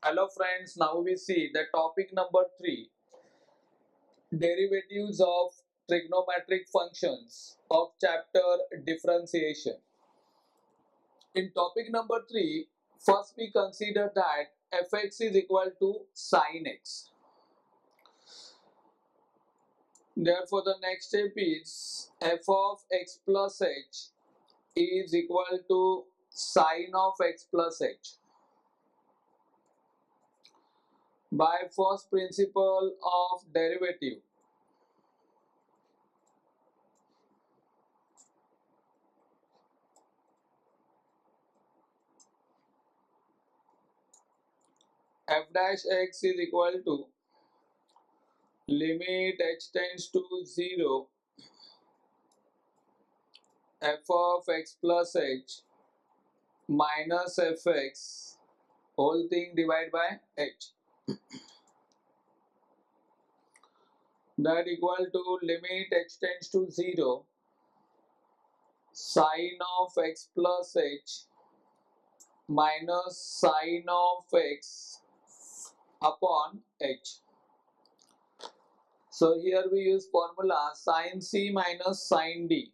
Hello friends, now we see the topic number 3, derivatives of trigonometric functions of chapter differentiation. In topic number 3, first we consider that fx is equal to sin x. Therefore the next step is f of x plus h is equal to sin of x plus h. By first principle of derivative, f dash x is equal to limit h tends to 0 f of x plus h minus fx whole thing divided by h, that equal to limit h tends to 0 sin of x plus h minus sin of x upon h. So here we use formula sin c minus sin d.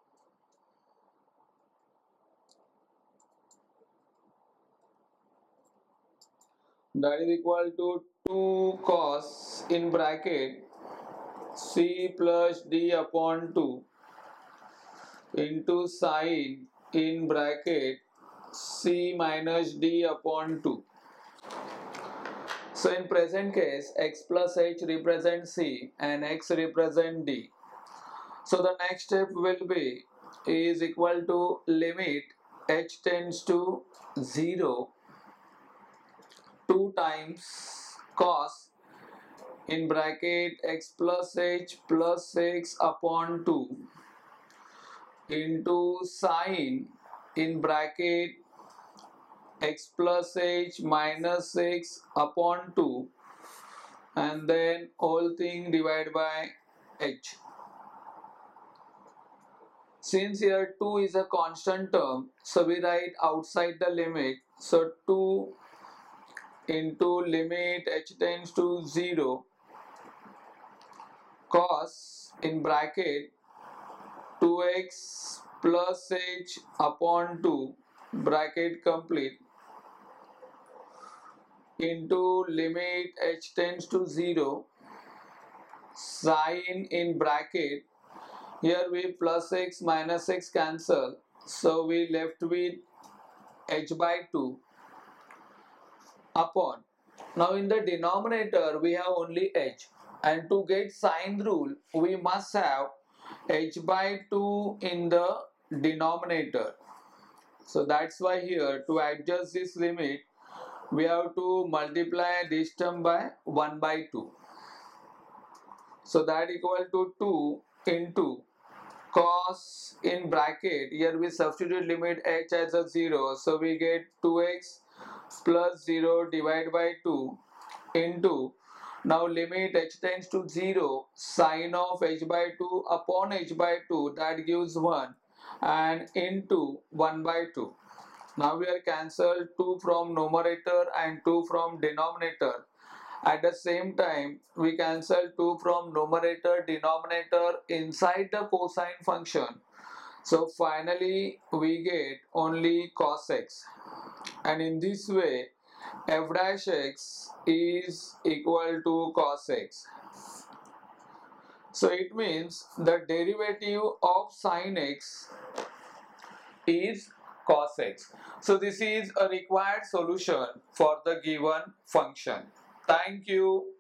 That is equal to 2 cos in bracket c plus d upon 2 into sin in bracket c minus d upon 2. So in present case x plus h represents c and x represents d. So the next step will be is equal to limit h tends to 0 2 times cos in bracket x plus h plus 6 upon 2 into sin in bracket x plus h minus 6 upon 2 and then whole thing divided by h. Since here 2 is a constant term, so we write outside the limit. So 2 into limit h tends to 0 cos in bracket 2x plus h upon 2 bracket complete into limit h tends to 0 sin in bracket, here we plus x minus x cancel, so we left with h by 2 upon. Now in the denominator we have only h, and to get sine rule we must have h by 2 in the denominator. So that's why here to adjust this limit we have to multiply this term by 1 by 2. So that equal to 2 into cos in bracket, here we substitute limit h as a 0, so we get 2x plus 0 divided by 2 into, now limit h tends to 0 sin of h by 2 upon h by 2, that gives 1, and into 1 by 2. Now we are cancelled 2 from numerator and 2 from denominator. At the same time, we cancel 2 from numerator, denominator inside the cosine function. So finally, we get only cos x. And in this way, f dash x is equal to cos x. So it means the derivative of sin x is cos x. So this is a required solution for the given function. Thank you.